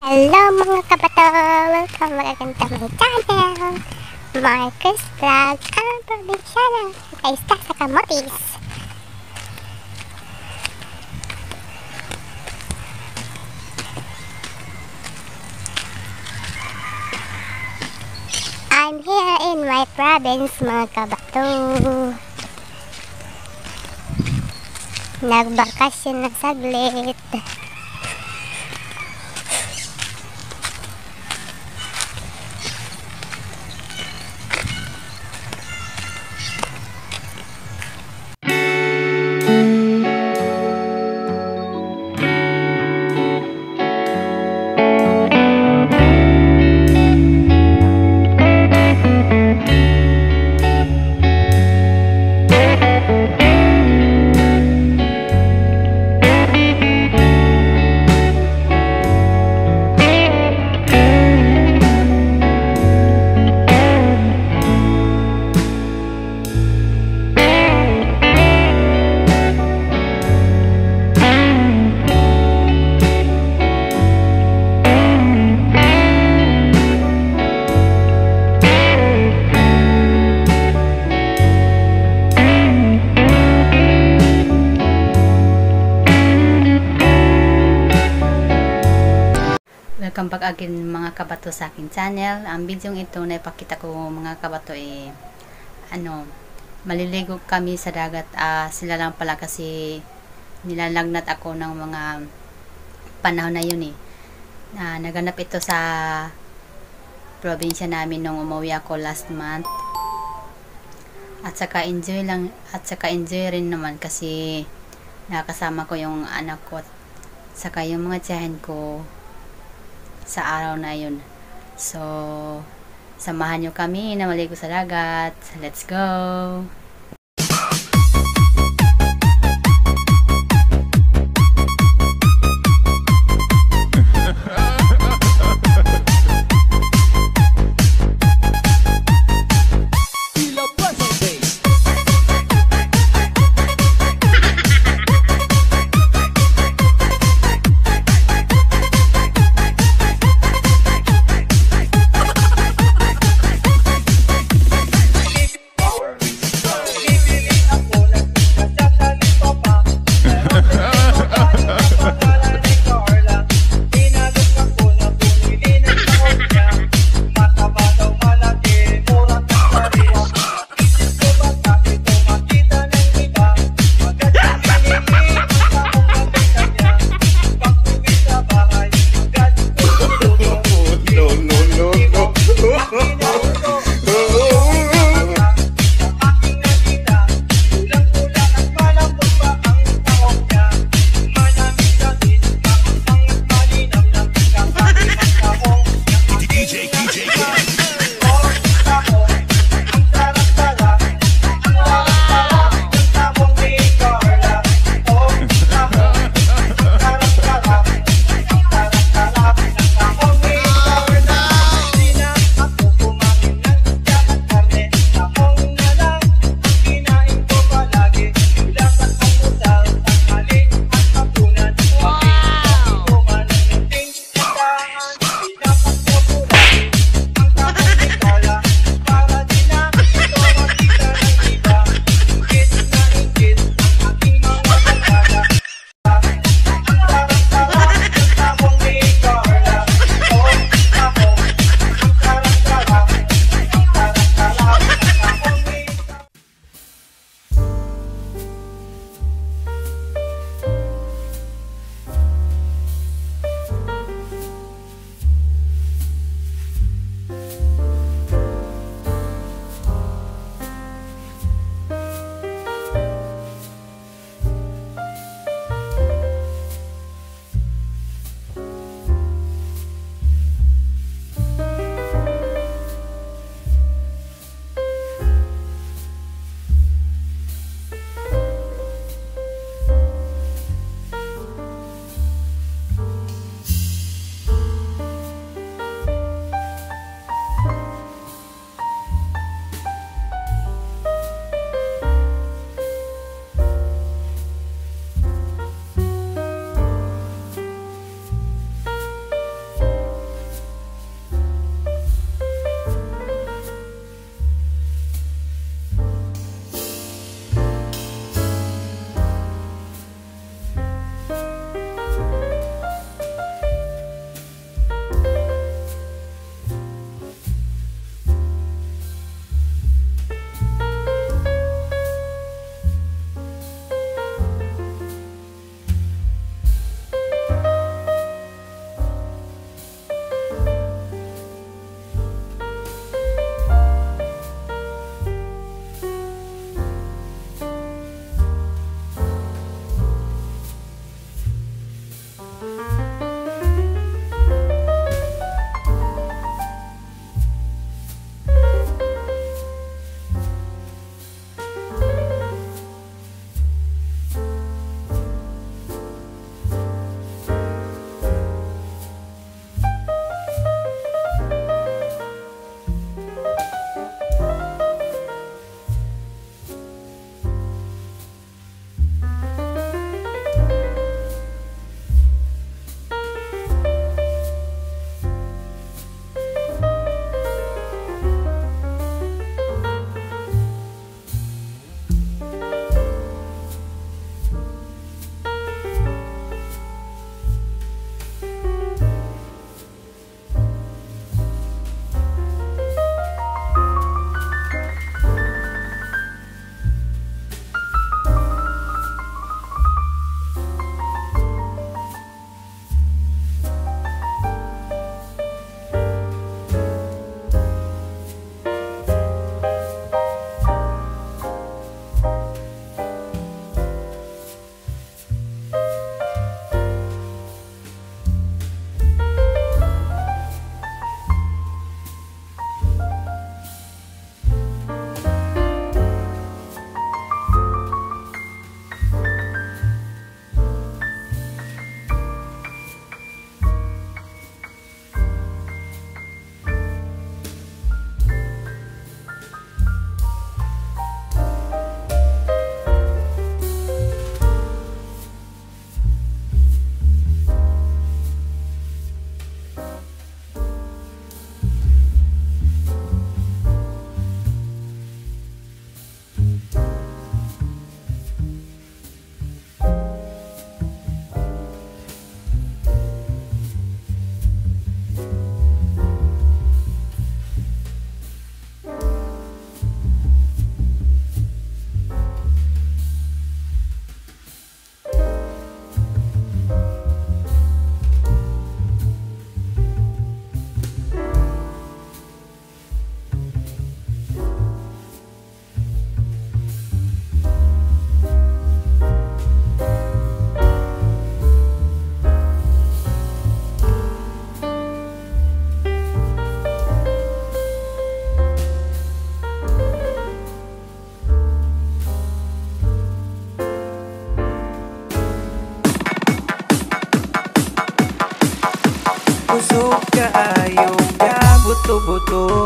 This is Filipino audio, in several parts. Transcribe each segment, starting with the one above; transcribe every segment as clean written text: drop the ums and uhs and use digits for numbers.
Hello mga kabato! Welcome back again to my channel! Marcus Vlog, ang probinsyana ay isa sa Camotes. I'm here in my province mga kabato. Nagbakasyon na saglit. Welcome back again mga kabato sa akin channel. Ang video ito na ipakita ko mga kabato maliligo kami sa dagat. Sila lang pala kasi nilalagnat ako ng mga panahon na yun naganap ito sa probinsya namin nung umuwi ako last month. At saka enjoy rin naman kasi nakasama ko yung anak ko at saka yung mga tiyahin ko sa araw na yun. So, samahan nyo kami na maligo sa dagat. Let's go! Busog kaayo ka buto-buto.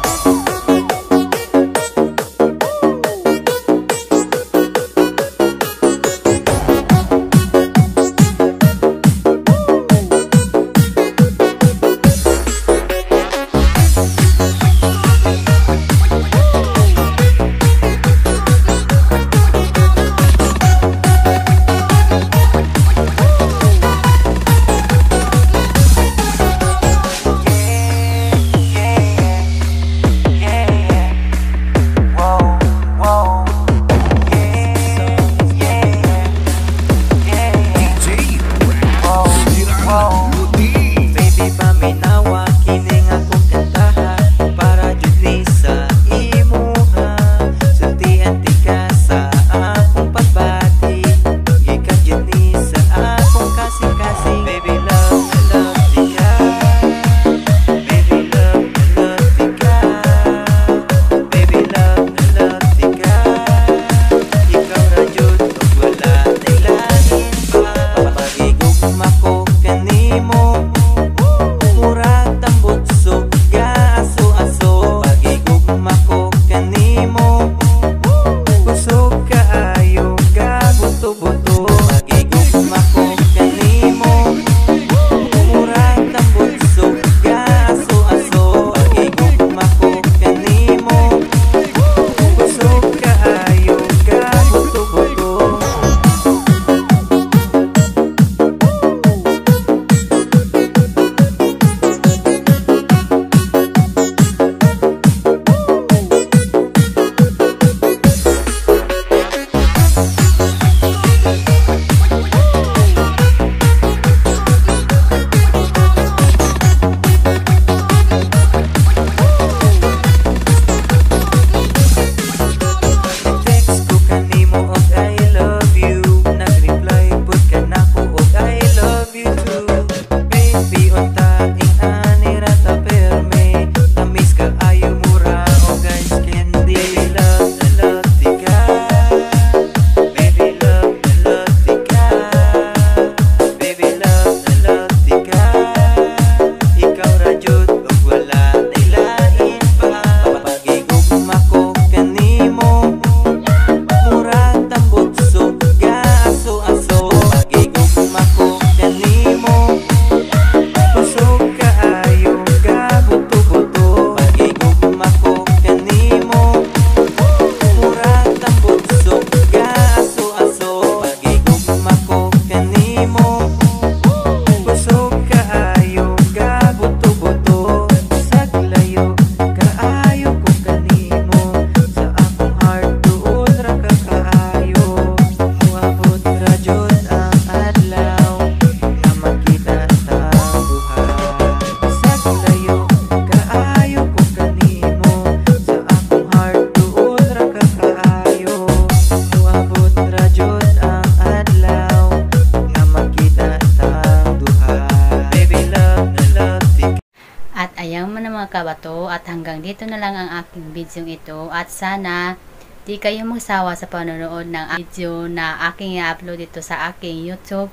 Ayaw mo na mga kabato, at hanggang dito na lang ang aking video ito, at sana di kayo magsawa sa panonood ng video na aking i-upload dito sa aking YouTube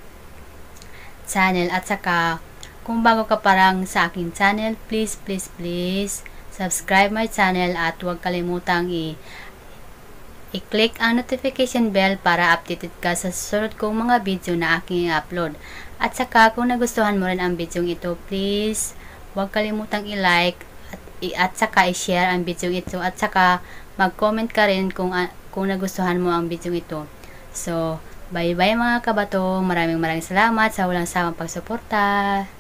channel. At saka kung bago ka parang sa aking channel, please subscribe my channel, at huwag kalimutang i-click ang notification bell para updated ka sa susunod kong mga video na aking i-upload. At saka kung nagustuhan mo rin ang video ito, please huwag kalimutang i-like at saka i-share ang video ito, at saka mag-comment ka rin kung nagustuhan mo ang video ito. So, bye bye mga kabato. Maraming salamat sa walang sawang pagsuporta.